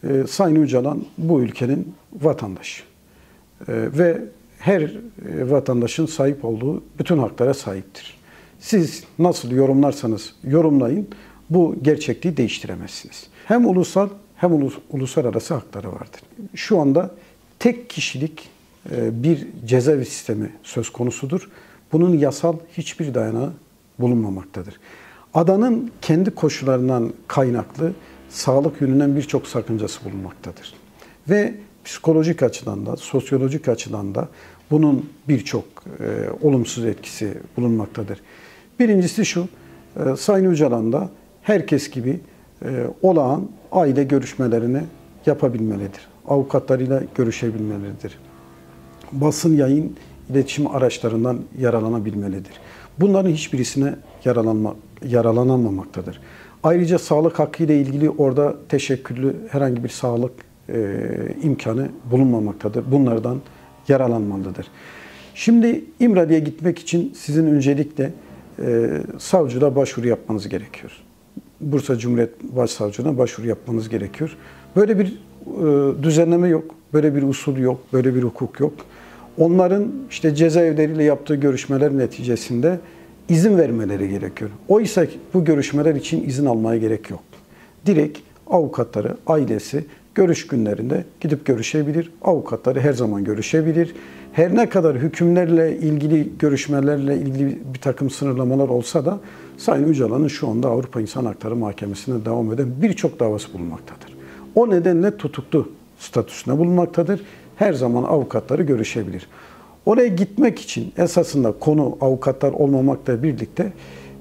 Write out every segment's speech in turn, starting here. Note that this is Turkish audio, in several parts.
Sayın Öcalan bu ülkenin vatandaşı. Ve her vatandaşın sahip olduğu bütün haklara sahiptir. Siz nasıl yorumlarsanız yorumlayın, bu gerçekliği değiştiremezsiniz. Hem ulusal hem uluslararası hakları vardır. Şu anda tek kişilik bir cezaevi sistemi söz konusudur. Bunun yasal hiçbir dayanağı bulunmamaktadır. Adanın kendi koşullarından kaynaklı sağlık yönünden birçok sakıncası bulunmaktadır. Ve psikolojik açıdan da, sosyolojik açıdan da bunun birçok olumsuz etkisi bulunmaktadır. Birincisi şu, Sayın Öcalan da herkes gibi olağan aile görüşmelerini yapabilmelidir. Avukatlarıyla görüşebilmelidir. Basın, yayın, iletişim araçlarından yararlanabilmelidir. Bunların hiçbirisine yararlanamamaktadır. Ayrıca sağlık hakkı ile ilgili orada teşekküllü herhangi bir sağlık imkanı bulunmamaktadır. Bunlardan yararlanmalıdır. Şimdi İmralı'ya gitmek için sizin öncelikle savcılığa başvuru yapmanız gerekiyor. Bursa Cumhuriyet Başsavcılığına başvuru yapmanız gerekiyor. Böyle bir düzenleme yok, böyle bir usul yok, böyle bir hukuk yok. Onların işte cezaevleriyle yaptığı görüşmeler neticesinde izin vermeleri gerekiyor. Oysa bu görüşmeler için izin almaya gerek yok. Direkt avukatları, ailesi görüş günlerinde gidip görüşebilir. Avukatları her zaman görüşebilir. Her ne kadar hükümlerle ilgili, görüşmelerle ilgili bir takım sınırlamalar olsa da Sayın Öcalan'ın şu anda Avrupa İnsan Hakları Mahkemesi'ne devam eden birçok davası bulunmaktadır. O nedenle tutuklu statüsünde bulunmaktadır. Her zaman avukatları görüşebilir. Oraya gitmek için esasında konu avukatlar olmamakla birlikte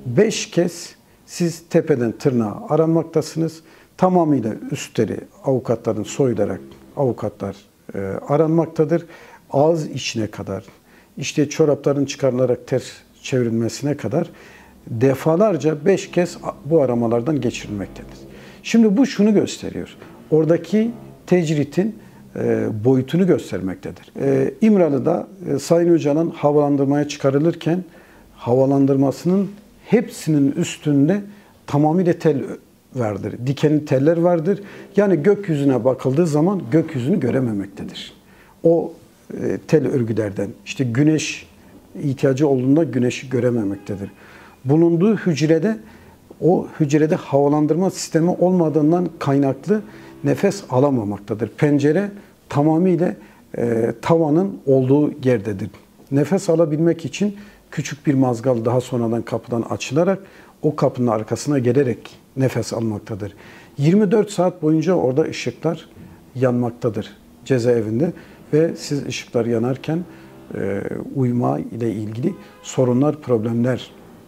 5 kez siz tepeden tırnağa aranmaktasınız. Tamamıyla üstleri avukatların soyularak avukatlar aranmaktadır. Ağız içine kadar, işte çorapların çıkarılarak ters çevrilmesine kadar defalarca 5 kez bu aramalardan geçirilmektedir. Şimdi bu şunu gösteriyor. Oradaki tecritin boyutunu göstermektedir. İmralı'da Sayın Öcalan havalandırmaya çıkarılırken havalandırmasının hepsinin üstünde tamamıyla tel vardır. Dikenli teller vardır. Yani gökyüzüne bakıldığı zaman gökyüzünü görememektedir. O tel örgülerden işte güneş ihtiyacı olduğunda güneşi görememektedir. Bulunduğu hücrede o hücrede havalandırma sistemi olmadığından kaynaklı nefes alamamaktadır. Pencere tamamıyla tavanın olduğu yerdedir. Nefes alabilmek için küçük bir mazgal daha sonradan kapıdan açılarak o kapının arkasına gelerek nefes almaktadır. 24 saat boyunca orada ışıklar yanmaktadır cezaevinde ve siz ışıklar yanarken uyuma ile ilgili sorunlar, problemler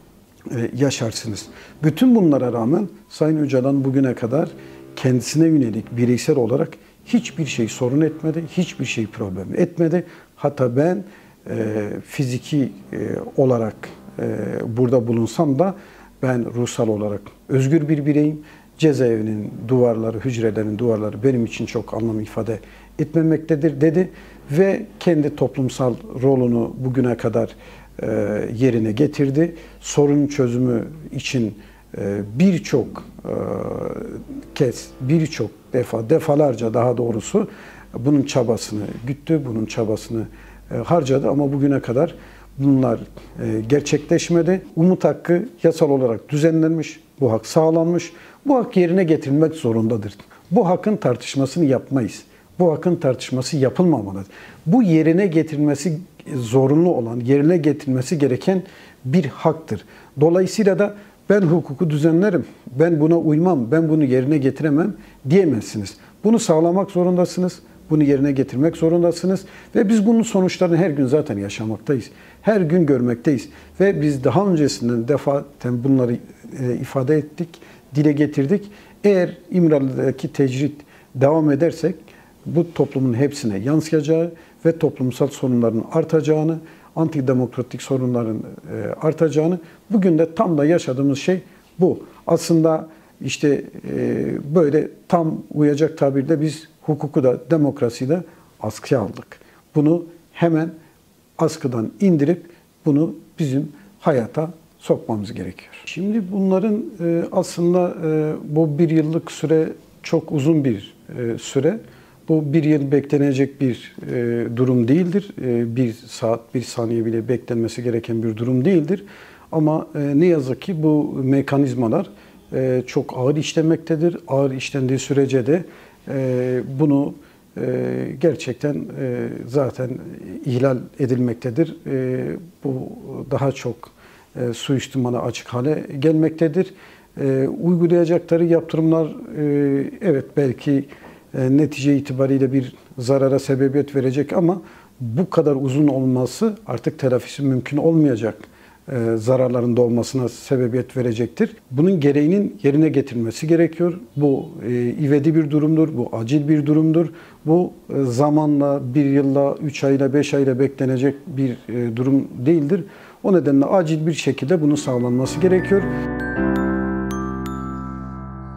yaşarsınız. Bütün bunlara rağmen Sayın Öcalan bugüne kadar kendisine yönelik bireysel olarak hiçbir şey sorun etmedi, hiçbir şey problem etmedi. Hatta ben fiziki olarak burada bulunsam da ben ruhsal olarak özgür bir bireyim. Cezaevinin duvarları, hücrelerin duvarları benim için çok anlam ifade etmemektedir dedi ve kendi toplumsal rolünü bugüne kadar yerine getirdi. Sorun çözümü için birçok kez, birçok defalarca daha doğrusu bunun çabasını güttü, bunun çabasını harcadı ama bugüne kadar bunlar gerçekleşmedi. Umut hakkı yasal olarak düzenlenmiş, bu hak sağlanmış, bu hak yerine getirilmek zorundadır. Bu hakkın tartışmasını yapmayız. Bu hakkın tartışması yapılmamalıdır. Bu yerine getirilmesi zorunlu olan, yerine getirilmesi gereken bir haktır. Dolayısıyla da ben hukuku düzenlerim, ben buna uymam, ben bunu yerine getiremem diyemezsiniz. Bunu sağlamak zorundasınız, bunu yerine getirmek zorundasınız ve biz bunun sonuçlarını her gün zaten yaşamaktayız. Her gün görmekteyiz ve biz daha öncesinden defaten bunları ifade ettik, dile getirdik. Eğer İmralı'daki tecrit devam edersek bu toplumun hepsine yansıyacağı ve toplumsal sorunların artacağını, antidemokratik sorunların artacağını, bugün de tam da yaşadığımız şey bu. Aslında işte böyle tam uyacak tabirle biz hukuku da demokrasiyi de askıya aldık. Bunu hemen askıdan indirip bunu bizim hayata sokmamız gerekiyor. Şimdi bunların aslında bu bir yıllık süre çok uzun bir süre. Bu bir yıl beklenecek bir durum değildir. Bir saat, bir saniye bile beklenmesi gereken bir durum değildir. Ama ne yazık ki bu mekanizmalar çok ağır işlemektedir. Ağır işlendiği sürece de bunu gerçekten zaten ihlal edilmektedir. Bu daha çok suistimala açık hale gelmektedir. Uygulayacakları yaptırımlar evet belki netice itibariyle bir zarara sebebiyet verecek ama bu kadar uzun olması artık telafisi mümkün olmayacak zararların da olmasına sebebiyet verecektir. Bunun gereğinin yerine getirilmesi gerekiyor. Bu ivedi bir durumdur, bu acil bir durumdur. Bu zamanla, bir yılla, 3 ayla, 5 ayla beklenecek bir durum değildir. O nedenle acil bir şekilde bunun sağlanması gerekiyor.